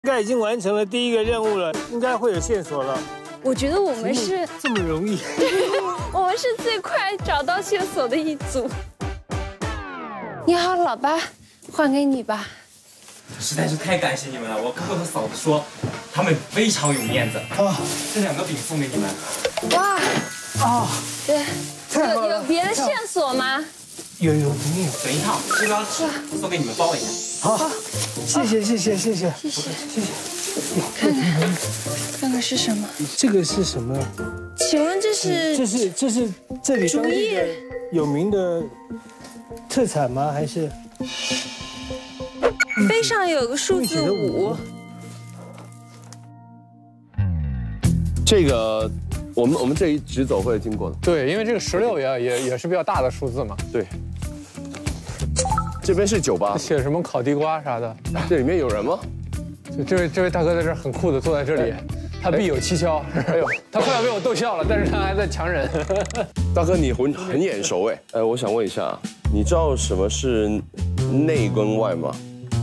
应该已经完成了第一个任务了，应该会有线索了。 我觉得我们是这么容易， 我们是最快找到线索的一组。你好，老八，还给你吧。 实在是太感谢你们了，我哥哥和嫂子说，他们非常有面子啊。这2个饼送给你们。 哇， 啊， 对， 太好了有别的线索吗？ 有， 等一趟，这个送给你们包一下。 好，谢谢。 看看是什么？ 这个是什么？ 请问这是这里当地的有名的特产吗？还是？ 杯上有个数字5。 这个我们这一直走会经过的。 对，因为这个16也是比较大的数字嘛。 对。这边是酒吧， 写什么烤地瓜啥的。 这里面有人吗？ 这位大哥在这儿很酷的坐在这里，他必有蹊跷。哎呦，他快要被我逗笑了，但是他还在强忍。 大哥，你很眼熟哎。我想问一下，你知道什么是内跟外吗？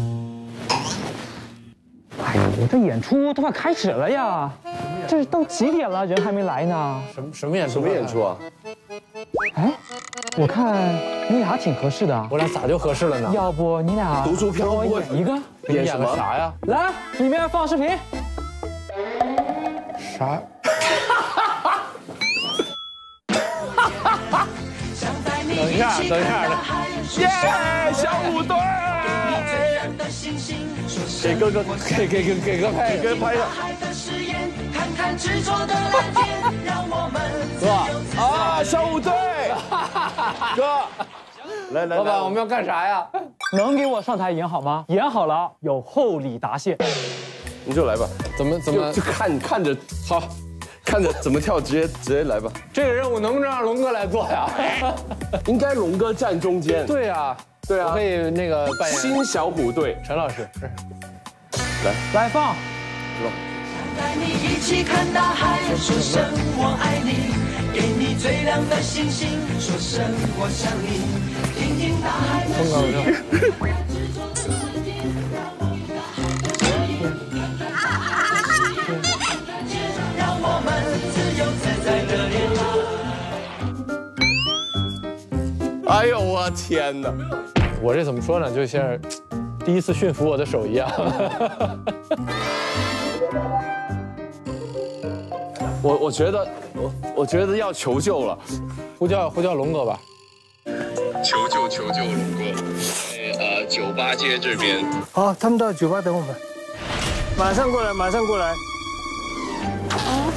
哎呦，我这演出都快开始了呀，这都几点了，人还没来呢。 什么演出？ 什么演出啊？ 哎，我看你俩挺合适的。 我俩咋就合适了呢？ 要不你俩独出飘我泊演一个？ 演什么啥呀？ 来，里面放视频。 啥？等一下， 耶，小虎队！给哥哥拍一下。哥啊，小虎队！哥，来， 老板，我们要干啥呀？ 能给我上台演好吗？演好了有厚礼答谢。 你就来吧。 怎么就看着好，看着怎么跳，直接来吧。 这个任务能不能让龙哥来做呀？ 应该龙哥站中间。 对呀，我可以那个扮演新小虎队。 陈老师， 来放。 带你一起看大海，说声我爱你，给你最亮的星星，说声我想你，听听大海的誓言。让我们自由自在热恋。 哎呦我天哪！ 我这怎么说呢？就像第一次驯服我的手一样。 我觉得要求救了， 呼叫龙哥吧。 求救龙哥！酒吧街这边。 好，他们到酒吧等我们，马上过来。 哦。